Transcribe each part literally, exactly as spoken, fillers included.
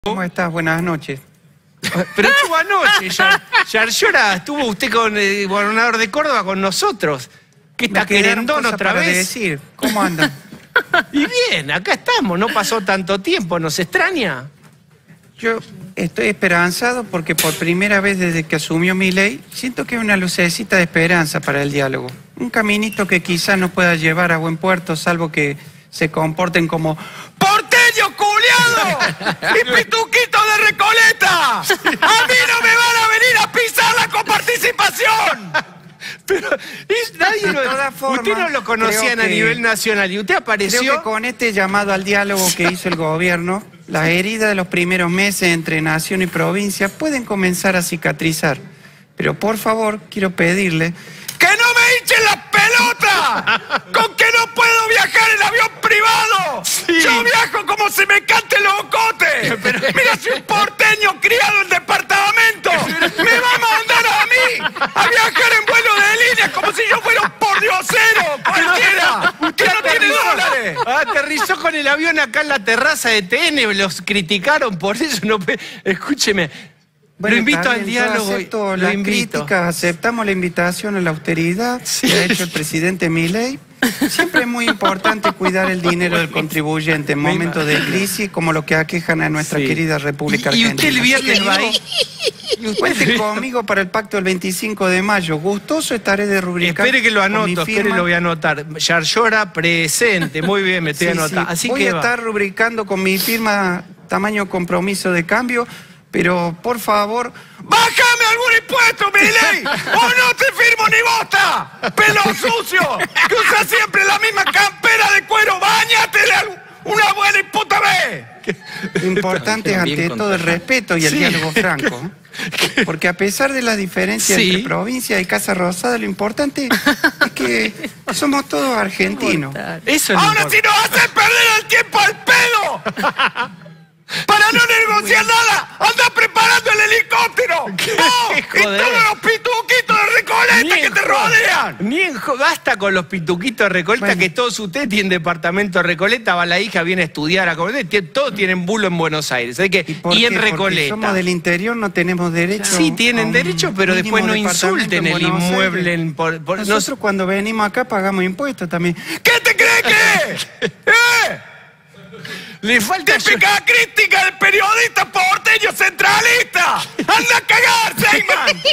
¿Cómo estás? Buenas noches. Pero estuvo anoche, Yarlora, estuvo usted con el gobernador de Córdoba con nosotros. ¿Qué está querendón otra vez? Decir. ¿Cómo andan? Y bien, acá estamos, no pasó tanto tiempo, ¿nos extraña? Yo estoy esperanzado porque por primera vez desde que asumió mi ley, siento que hay una lucecita de esperanza para el diálogo. Un caminito que quizás nos pueda llevar a buen puerto, salvo que se comporten como ¡porteño culiado! ¡Y pituquito de Recoleta! ¡A mí no me van a venir a pisar la coparticipación! Pero es, nadie lo, forma, usted no lo conocían a nivel nacional y usted apareció... Creo que con este llamado al diálogo que hizo el gobierno, las heridas de los primeros meses entre nación y provincia pueden comenzar a cicatrizar. Pero por favor, quiero pedirle ¡que no me hinchen las pelotas! ¡Con que no puedo viajar en avión privado! Sí. ¡Yo viajo como se me cante el ocote! Pero... ¡Mira, soy un porteño criado en departamento! ¡Me va a mandar a mí a viajar en vuelo de línea como si yo fuera un pordiosero cualquiera! ¡Que no tiene dólares! Aterrizó con el avión acá en la terraza de T N, los criticaron por eso. No, escúcheme. Bueno, lo invito también, al diálogo. Acepto lo las invito. críticas, aceptamos la invitación a la austeridad sí. que ha hecho el presidente Milei. Siempre es muy importante cuidar el dinero del contribuyente en momentos de crisis como lo que aquejan a nuestra sí. querida República ¿Y, Argentina. ¿Y usted el viernes va ahí? Cuente conmigo para el pacto del veinticinco de mayo. Gustoso estaré de rubricar. Espere que lo anoto, espere lo voy a anotar. Yarlora presente. Muy bien, me estoy sí, anotando. Sí. Así voy que a va. estar rubricando con mi firma tamaño compromiso de cambio. Pero, por favor, ¡bájame algún impuesto, Milei! ¡O no te firmo ni bota! ¡Pelo sucio! ¡Que usa siempre la misma campera de cuero! ¡Báñatele una buena y puta vez! Importante es ante todo el respeto y el sí. diálogo franco. Porque a pesar de las diferencias sí. entre provincias y Casa Rosada, lo importante es que somos todos argentinos. Eso ¡Ahora si nos hacen perder el tiempo al pedo! ¡Para no negociar nada! ¡Anda preparando el helicóptero! ¡Oh! ¡Y todos los pituquitos de Recoleta que te rodean! Ni en basta con los pituquitos de Recoleta, bueno. que todos ustedes tienen departamento de Recoleta, va la hija, viene a estudiar a Recoleta, todos tienen bulo en Buenos Aires. ¿Y, que, ¿Y, y en Recoleta? Porque somos del interior, no tenemos derecho. Sí, tienen derecho, pero después no insulten el inmueble. En, por, por, Nosotros nos... cuando venimos acá pagamos impuestos también. ¿Qué te crees que es? ¿Eh? Le falta típica crítica del periodista porteño centralista. ¡Anda a cagar, Seyman!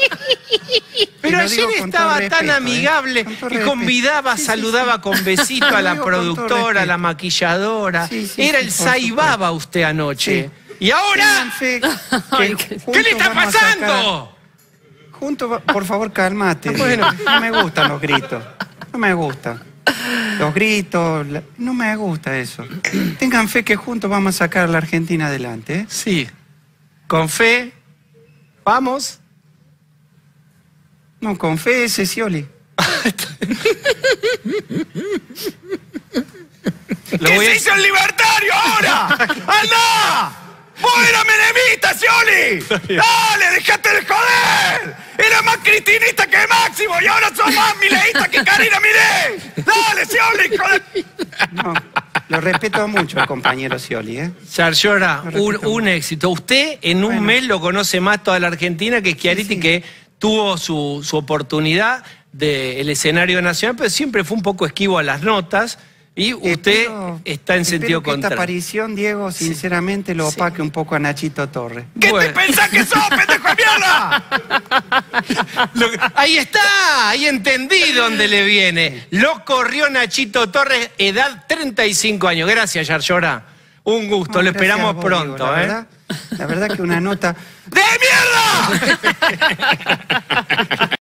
Pero ayer estaba respeto, tan amigable eh. y convidaba, sí, sí, saludaba sí. con besito a la productora, a la maquilladora. Sí, sí, Era sí, el Saibaba usted anoche. Sí. ¿Y ahora? Fe, Ay, ¿Qué le está pasando? Juntos, por favor, cálmate. Bueno, no me gustan los gritos. No me gustan. Los gritos, la... no me gusta eso. Tengan fe que juntos vamos a sacar a la Argentina adelante, ¿eh? Sí. Con fe. ¿Vamos? No, con fe ese Scioli. ¿Qué voy a... se hizo el libertario ahora? ¡Anda! ¡Vos eras menemista, Scioli! ¡Dale, dejate de joder! Era más cristinista que Máximo y ahora sos más mileísta que Karina Milei. ¡Dale, Scioli, hijo de... No, lo respeto mucho al compañero Scioli, ¿eh? Yarlora, un, un éxito. Usted en un bueno. mes lo conoce más toda la Argentina que Schiaretti, sí, sí. que tuvo su, su oportunidad del escenario nacional, pero siempre fue un poco esquivo a las notas. Y usted espero, está en sentido que contrario. Esta aparición, Diego, sinceramente sí. lo opaque sí. un poco a Nachito Torres. ¿Qué bueno. te pensás que sos, pendejo de mierda? Lo, ahí está, ahí entendí dónde le viene. Lo corrió Nachito Torres, edad treinta y cinco años. Gracias, Yarlora. Un gusto, no, lo esperamos vos, pronto. Diego, la, ¿eh? verdad, la verdad que una nota... ¡de mierda!